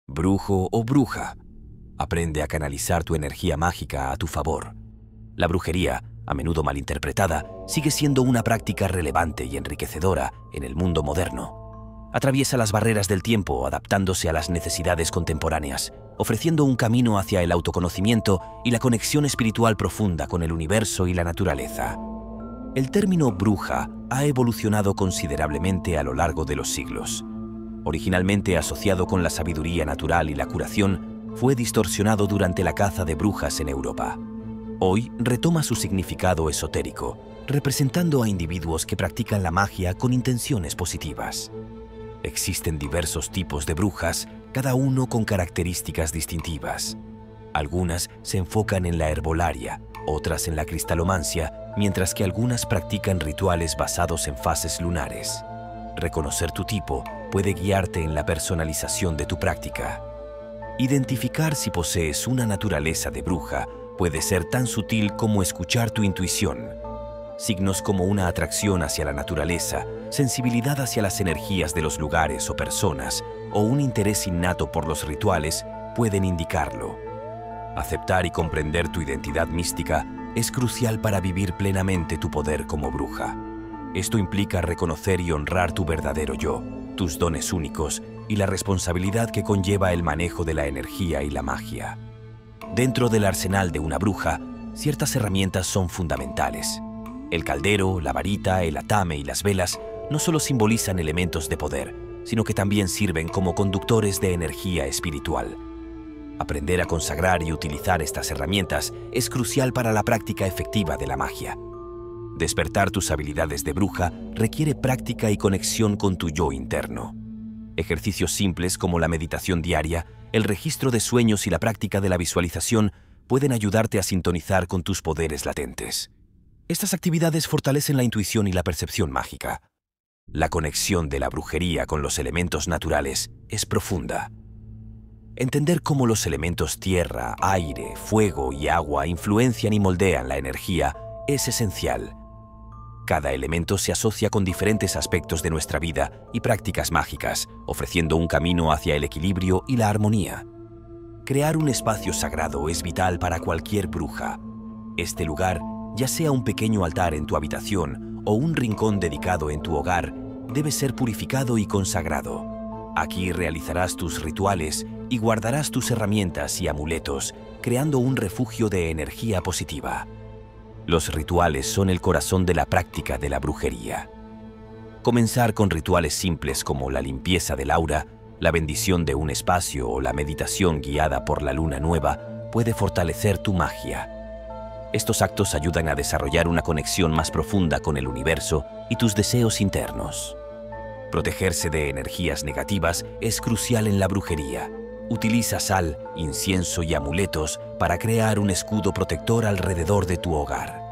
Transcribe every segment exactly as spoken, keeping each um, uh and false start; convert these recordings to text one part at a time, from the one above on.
Brujo o bruja. Aprende a canalizar tu energía mágica a tu favor. La brujería, a menudo malinterpretada, sigue siendo una práctica relevante y enriquecedora en el mundo moderno. Atraviesa las barreras del tiempo adaptándose a las necesidades contemporáneas, ofreciendo un camino hacia el autoconocimiento y la conexión espiritual profunda con el universo y la naturaleza. El término bruja ha evolucionado considerablemente a lo largo de los siglos. Originalmente asociado con la sabiduría natural y la curación, fue distorsionado durante la caza de brujas en Europa. Hoy retoma su significado esotérico, representando a individuos que practican la magia con intenciones positivas. Existen diversos tipos de brujas, cada uno con características distintivas. Algunas se enfocan en la herbolaria, otras en la cristalomancia, mientras que algunas practican rituales basados en fases lunares. Reconocer tu tipo puede guiarte en la personalización de tu práctica. Identificar si posees una naturaleza de bruja puede ser tan sutil como escuchar tu intuición. Signos como una atracción hacia la naturaleza, sensibilidad hacia las energías de los lugares o personas, o un interés innato por los rituales pueden indicarlo. Aceptar y comprender tu identidad mística es crucial para vivir plenamente tu poder como bruja. Esto implica reconocer y honrar tu verdadero yo, tus dones únicos y la responsabilidad que conlleva el manejo de la energía y la magia. Dentro del arsenal de una bruja, ciertas herramientas son fundamentales. El caldero, la varita, el atame y las velas no solo simbolizan elementos de poder, sino que también sirven como conductores de energía espiritual. Aprender a consagrar y utilizar estas herramientas es crucial para la práctica efectiva de la magia. Despertar tus habilidades de bruja requiere práctica y conexión con tu yo interno. Ejercicios simples como la meditación diaria, el registro de sueños y la práctica de la visualización pueden ayudarte a sintonizar con tus poderes latentes. Estas actividades fortalecen la intuición y la percepción mágica. La conexión de la brujería con los elementos naturales es profunda. Entender cómo los elementos tierra, aire, fuego y agua influencian y moldean la energía es esencial. Cada elemento se asocia con diferentes aspectos de nuestra vida y prácticas mágicas, ofreciendo un camino hacia el equilibrio y la armonía. Crear un espacio sagrado es vital para cualquier bruja. Este lugar, ya sea un pequeño altar en tu habitación o un rincón dedicado en tu hogar, debe ser purificado y consagrado. Aquí realizarás tus rituales y guardarás tus herramientas y amuletos, creando un refugio de energía positiva. Los rituales son el corazón de la práctica de la brujería. Comenzar con rituales simples como la limpieza del aura, la bendición de un espacio o la meditación guiada por la luna nueva puede fortalecer tu magia. Estos actos ayudan a desarrollar una conexión más profunda con el universo y tus deseos internos. Protegerse de energías negativas es crucial en la brujería. Utiliza sal, incienso y amuletos para crear un escudo protector alrededor de tu hogar.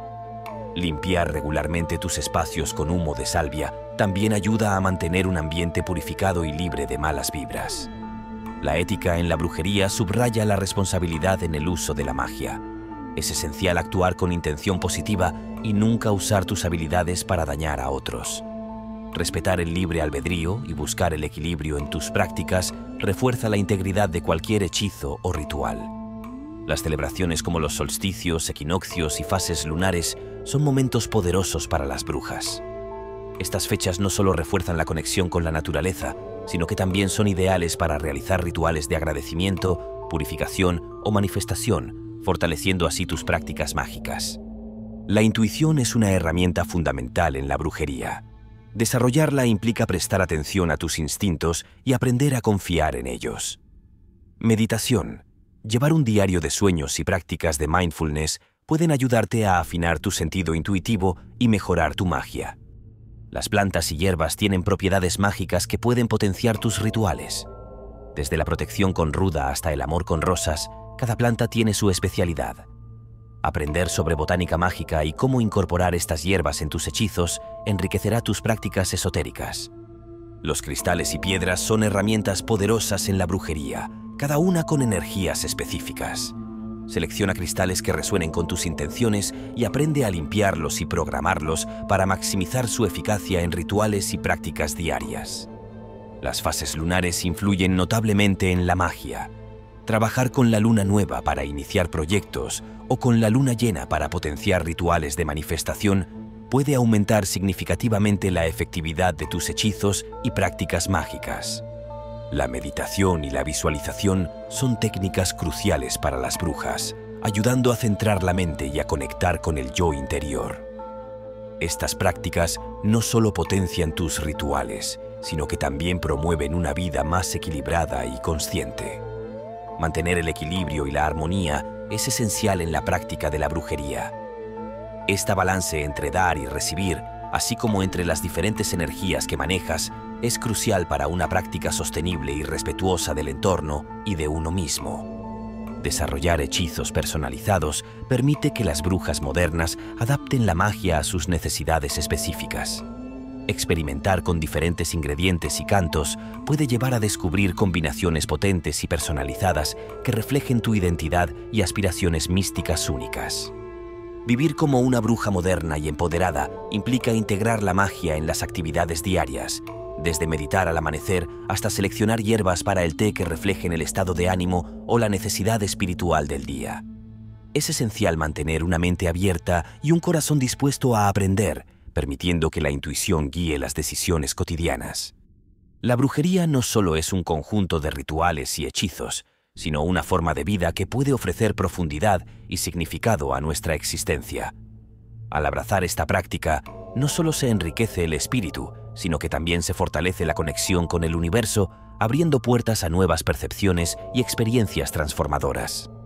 Limpiar regularmente tus espacios con humo de salvia también ayuda a mantener un ambiente purificado y libre de malas vibras. La ética en la brujería subraya la responsabilidad en el uso de la magia. Es esencial actuar con intención positiva y nunca usar tus habilidades para dañar a otros. Respetar el libre albedrío y buscar el equilibrio en tus prácticas refuerza la integridad de cualquier hechizo o ritual. Las celebraciones como los solsticios, equinoccios y fases lunares son momentos poderosos para las brujas. Estas fechas no solo refuerzan la conexión con la naturaleza, sino que también son ideales para realizar rituales de agradecimiento, purificación o manifestación, fortaleciendo así tus prácticas mágicas. La intuición es una herramienta fundamental en la brujería. Desarrollarla implica prestar atención a tus instintos y aprender a confiar en ellos. Meditación. Llevar un diario de sueños y prácticas de mindfulness pueden ayudarte a afinar tu sentido intuitivo y mejorar tu magia. Las plantas y hierbas tienen propiedades mágicas que pueden potenciar tus rituales. Desde la protección con ruda hasta el amor con rosas, cada planta tiene su especialidad. Aprender sobre botánica mágica y cómo incorporar estas hierbas en tus hechizos enriquecerá tus prácticas esotéricas. Los cristales y piedras son herramientas poderosas en la brujería, cada una con energías específicas. Selecciona cristales que resuenen con tus intenciones y aprende a limpiarlos y programarlos para maximizar su eficacia en rituales y prácticas diarias. Las fases lunares influyen notablemente en la magia. Trabajar con la luna nueva para iniciar proyectos o con la luna llena para potenciar rituales de manifestación puede aumentar significativamente la efectividad de tus hechizos y prácticas mágicas. La meditación y la visualización son técnicas cruciales para las brujas, ayudando a centrar la mente y a conectar con el yo interior. Estas prácticas no solo potencian tus rituales, sino que también promueven una vida más equilibrada y consciente. Mantener el equilibrio y la armonía es esencial en la práctica de la brujería. Esta balance entre dar y recibir, así como entre las diferentes energías que manejas, es crucial para una práctica sostenible y respetuosa del entorno y de uno mismo. Desarrollar hechizos personalizados permite que las brujas modernas adapten la magia a sus necesidades específicas. Experimentar con diferentes ingredientes y cantos puede llevar a descubrir combinaciones potentes y personalizadas que reflejen tu identidad y aspiraciones místicas únicas. Vivir como una bruja moderna y empoderada implica integrar la magia en las actividades diarias, desde meditar al amanecer hasta seleccionar hierbas para el té que reflejen el estado de ánimo o la necesidad espiritual del día. Es esencial mantener una mente abierta y un corazón dispuesto a aprender, permitiendo que la intuición guíe las decisiones cotidianas. La brujería no solo es un conjunto de rituales y hechizos, sino una forma de vida que puede ofrecer profundidad y significado a nuestra existencia. Al abrazar esta práctica, no solo se enriquece el espíritu, sino que también se fortalece la conexión con el universo, abriendo puertas a nuevas percepciones y experiencias transformadoras.